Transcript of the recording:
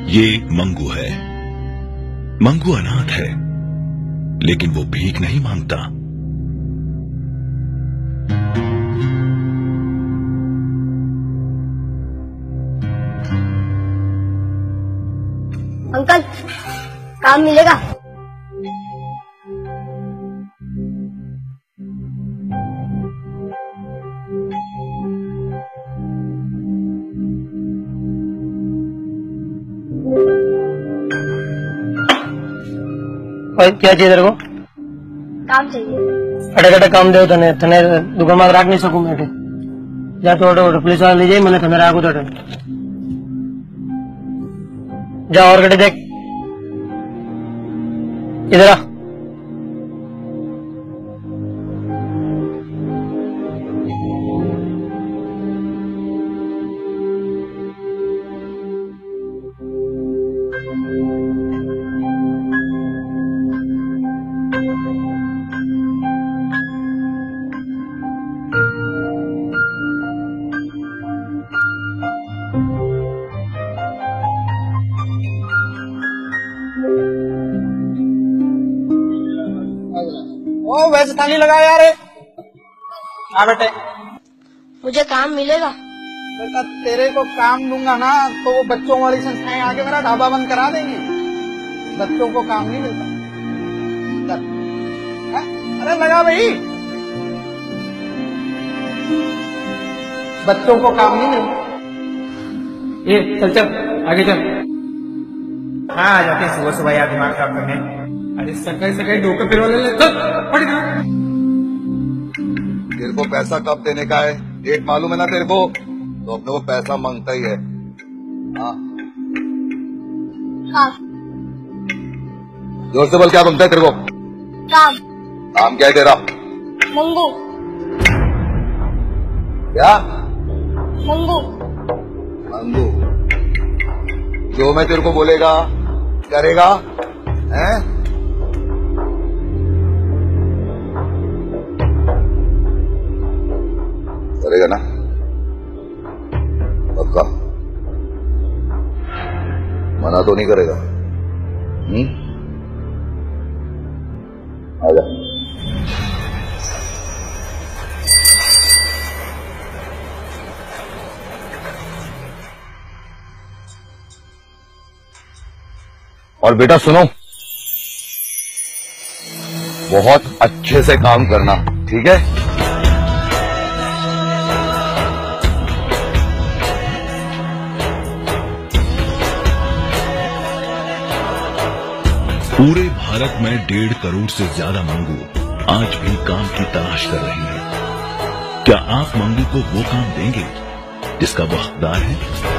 ये मंगू है। मंगू अनाथ है, लेकिन वो भीख नहीं मांगता। अंकल, काम मिलेगा? क्या चाहिए तेरे को? काम चाहिए। अटे काम दे तने तने दुकान में रख नहीं सकूं मैं। जा तो ऑटो पुलिस वाला ले जाए, मैंने तुम्हें राखू तो जा और गड्ढे देख। इधर आ। ओ वैसे थाली लगा यार। हाँ बेटे, मुझे काम मिलेगा? बेटा तेरे को काम दूंगा ना तो वो बच्चों वाली संस्थाएं आके मेरा ढाबा बंद करा देंगी। बच्चों को काम नहीं मिलता। अरे लगा भाई, बच्चों को काम नहीं मिलता। ये चल चल आगे चल। हाँ आ जाते हैं सुबह सुबह यार दिमाग खराब करने। अरे सकाई सकाई डोके फिर वाले तेरे को पैसा कब देने का है डेट मालूम है ना तेरे को? तो अपने को पैसा मांगता ही है। हाँ जोर से बोल, क्या मांगता है तेरे को? काम। काम क्या है तेरा? मंगू। क्या? मंगू। मंगू? जो मैं तेरे को बोलेगा करेगा हैं? करेगा ना पक्का? मना तो नहीं करेगा? आजा। और बेटा सुनो, बहुत अच्छे से काम करना, ठीक है? पूरे भारत में 1.5 करोड़ से ज्यादा मंगू आज भी काम की तलाश कर रही है। क्या आप मंगू को वो काम देंगे जिसका वो हकदार है?